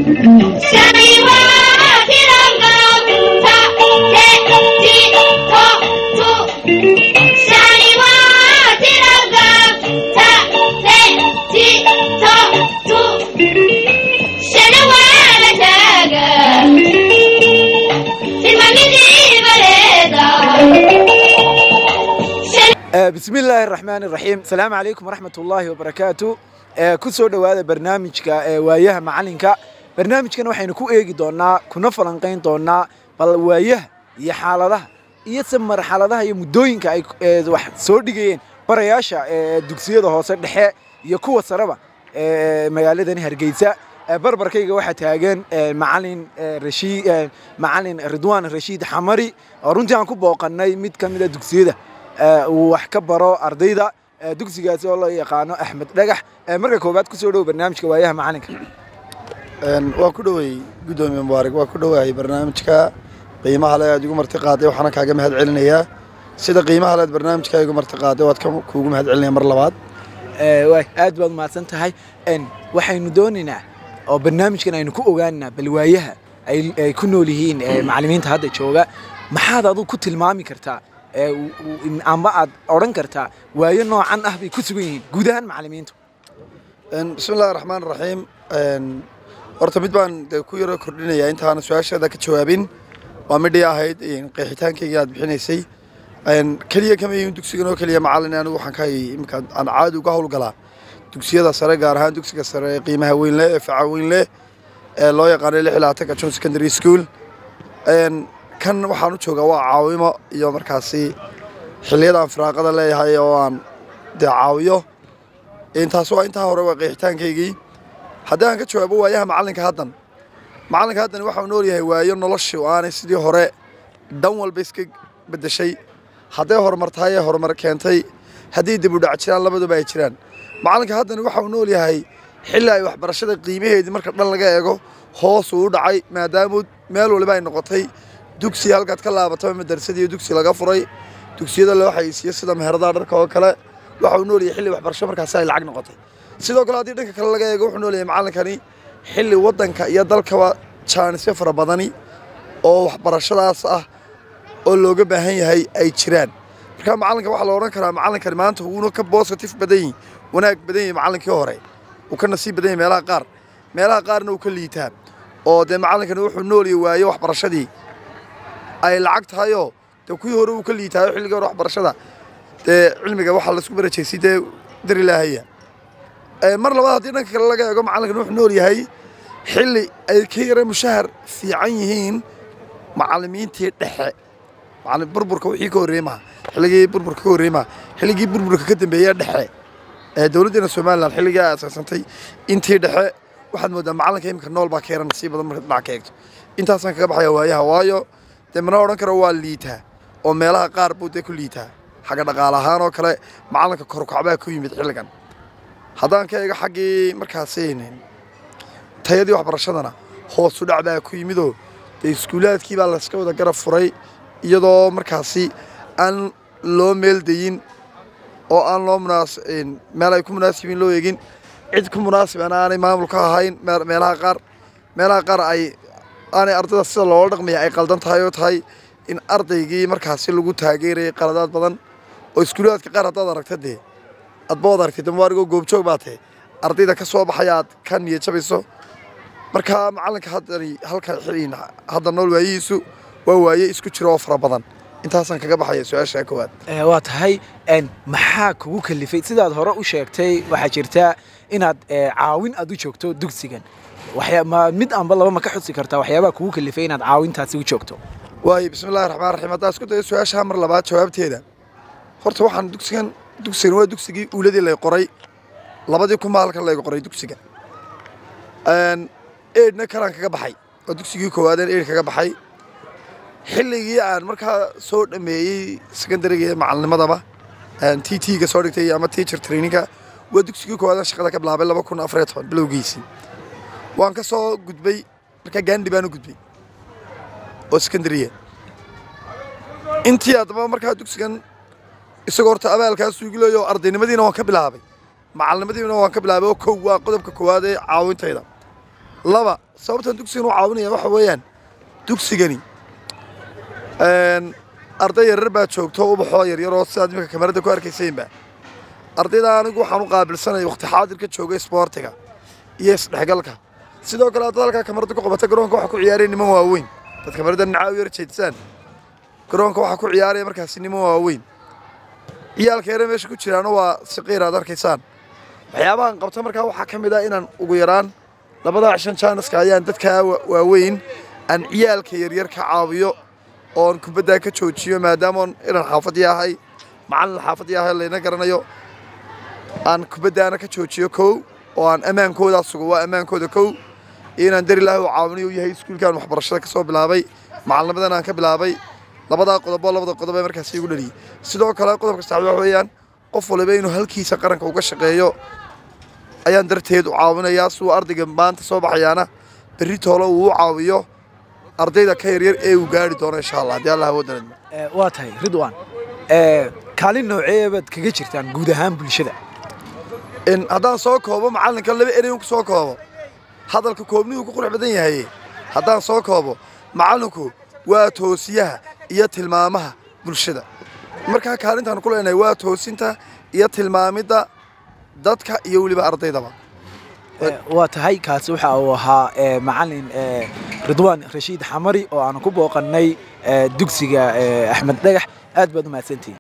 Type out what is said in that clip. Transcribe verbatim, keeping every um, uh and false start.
بسم الله الرحمن الرحيم السلام عليكم ورحمة الله وبركاته كسر دوادة برنامج كا وياه معلنك برنامج كنا وحين كو إيجي دونا كنا فلانقين دونا بل وياه يحالة يسمى مرحلة يمدوين كأي واحد صدقين برياشة دكسية ده هو صار حق يكوه سربا مجالدني هرجيسة بربر كيجا واحد تاجن معلن رشيد معلن رضوان رشيد حمري رنتي عنكو باقنا يمد كمية دكسية ده وحكبروا أرضيدا دكتور جالس والله يقانو أحمد رجح مرة كوبات كسروا برنامج كوايها معانك. وكدوي قدومي مبارك وكدوي برنامج كا قيمة على يجوا مرتقاته وحنا كاجم هاد علنية سيدا قيمة على برنامج كا يجوا مرتقاته واتكم كوجم هاد علنية مرة لبعض. واي أدبل ما سنت هاي إن وحين دوننا أو برنامج كنا ينكو أجانا بالوايها أي يكونوا لهين معلمين هذا الشوغا ما حدا ضو كتل المامي كرتا أما عاد أورن كرتا وينو عن أهبي كتبين جودان معلمينتو. بسم الله الرحمن الرحيم. أرتبط بان كويرة كردنا يا أنت أنا سؤال هذا كتشوابين ومدي أهيد إن قحيتان كي جاد بحنيسي إن كلية كم يوم تكسينو كلية معلنا أنا وحكاي يمكن أنا عاد وقهول قلا تكسيه ده سرق جارهان تكسيه سرق قيمة وين له فعوين له لا يقارن له حلاتك كشون سكندري سكول إن كان وحنو شوقا وعاومة يوم مركزي حلية أفراقة ده اللي هي وان دعاويه أنت سواء أنت هو روى قحيتان كيجي هذا أنك شو أبوه ياها معلنك هذا معلنك هذا وحنا نوري هو ينولش وأنا سيدي هراء دون البسك بده شيء هذا هو مرتاية هو مركانتي هذه دبودة عشرين لبده بعشرين معلنك هذا وحنا نوري هاي حلا يوح برشة قيمة هذه مركب لنا جايجو هو صور عي ما دامود ماله اللي بين نقطي دوكسي هالقد كلا بتوه من درس دي دوكسي لقى فري دوكسي ده اللي هو حيسيس ده مهردار كوا كلا وحنا نوري حلا يوح برشة مركب سائل العقل نقطي sidoo kale hadii dhanka kale laga eego wuxuu leeyahay macallinkani xilli wadanka iyo dalkaba chance fara badani oo waxbarashadaas ah oo looga baahan yahay ay jiraan marka macallinka waxa la oran karaa macallinkani maanta uu ka positive badan wanaag badan yahay macallinkii hore uu ka nasiib badan yahay meelaha qaar meelaha qaarna uu ka liitaa oo de macallinkani wuxuu nooliyay waayo waxbarashadii ay lacag tahay oo de kuwii hore uu ka liitaa xilliga waxbarashada de cilmiga waxa la isku barajeysay de dar ilaahay مر لبعض هذين كلا لقى يقوم معلق نروح نوري هاي حلي كير مشهر في عينهن معلمين تدح معلم بربر كوحي كوريما حلي بربر كوريما حلي بربر كقدم بيا دح دولتنا الصومال حلي جاء سنتي أنت دح واحد مدة معلق يمكن نول باكير نصيب هذا مرت معك أنت أصلا كبح هوايا هوايو تمنا ورا كروال ليتها وميلها قارب وتأكل ليتها حاجة دقالها أنا وكلا معلق كروك عباء كوي متحلقان هذا كأي حاجة مركزين تيادي وحبرشنا هو صدع بقى كوي مدو السكولات كي بالله سكوا ده جرب فري يدو مركزي أن لو ميل دين أو أن لو مناسب ملا يكون مناسبين لو يجين عندكم مناسب أنا أنا ما أملك هاين ملا قار ملا قار أي أنا أرض السل والرق مي أي قلدان تهايوت هاي إن أرض يجي مركزي لو جت هاجري قلادات بدن والسكولات كقارة تدرك تدي أتبادر كده موارجو جوبشوك باته أرضي ده كسواب حياة كان يتشبيسو مركها معلنك هذا هالك حين هذا النول ويسو وهو يسكت شراف ربضان أنت أصلا كجبا حيسو إيش هكوات وات هاي إن محاك وكل في سيد هذا هراء وشيكتي وحجرتا إن عاون أدو شوكتو دوكسيجن وحيا ما مد أم بالله ما كحد سكرتا وحيا بقى وكل في إن عاون تاسوي شوكتو واي بسم الله الرحمن الرحيم هذا اسكت إيش إيش همر لبعض شباب تيدا خرط واحد دوكسيجن دوكسين waa dugsigii uladii la qoray labadii kun maalka la qoray dugsiga aan eedna karan kaga baxay oo dugsigii koowaad ee kaga baxay xilligii aan markaa soo dhameeyay secondary-ga macallinimadaba aan T T ga soo dhigtay ama teacher training-ga waa dugsigii koowaad shaqada ka bilaabay laba kun afar iyo toban bilowgiisii waan ka soo gudbay markaa gaandi baan u gudbay oo secondary intii aadaba markaa dugsigan isagoo horta abaalkaas uu gilayo ardaynimadiina waan ka bilaabay macallimadiina waan ka bilaabay oo kow waa qodobka koowaad ee caawintayda laba sababtan dugsigan u caawinaya waxa weeyaan dugsigani arday yaryar baa joogto ubaxoo yaryaroo sidaad iminka kamarada ku arkaysaynba ardayda anigu waxaan u qaabilsanaya waqti xaadirka jooga isboortiga iyo isdhexgalka sidoo kale haddaad halkaa kamarada ku qabata garoonka waxaa ku ciyaaraya niman waaweyn dad kamarada nacaaw yar jeedsaan garoonka waxaa ku ciyaaraya markaasi niman waaweyn ciyaalka yare meesha ku jiraana waa siqiir aad arkaysaan waxyaabahan qabta markaa waxaa ka mid ah inaan ugu yaraan labadaa cishan jaaniska ayaan dadkaa waaweyn aan ciyaalka yaryar ka caawiyo oon kubaddaa ka joojiyo maadaama inaan xaafadii ahay macallin xaafadii ahay layna garanayo aan kubaddaana ka joojiyo kow oo aan ammaankoodaa sugo waa ammaankooda kow iyo inaan dar ilaahi u caawinayo u yahay iskuulkaan waxbarashada ka soo bilaabay macallinimadan aan ka bilaabay labadaa qodob oo labada qodob ee markaasi igu dhaliyey sidoo kale qodobka saddexaad waxa weeyaan qof waliba inuu halkiisa qaranka uga shaqeeyo ayaan darteed u caawinayaa si uu ardayga maanta soo baxayaana berri toolo uu u caawiyo ardayda ka yaryar ee uu gaari doono insha allah haddii allah awood dareemo waa tahay ridwaan kaalin noocee baad kaga jirtaan guud ahaan bulshada in haddaan soo koobo macallinka laba erey ku soo koobo hadalka koobnihu ku qurux badan yahay haddaan soo koobo macallinku waa toosiyaha iyo tilmaamaha bulshada markaa kaalintaan ku leenahay waa toosinta iyo tilmaamidda dadka iyo weliba ardaydaba waa tahay kaasi waxa uu ahaa macallin ridwaan rashiid xamari oo aan ku booqannay dugsiga axmed dhagax aad baad u mahadsantihiin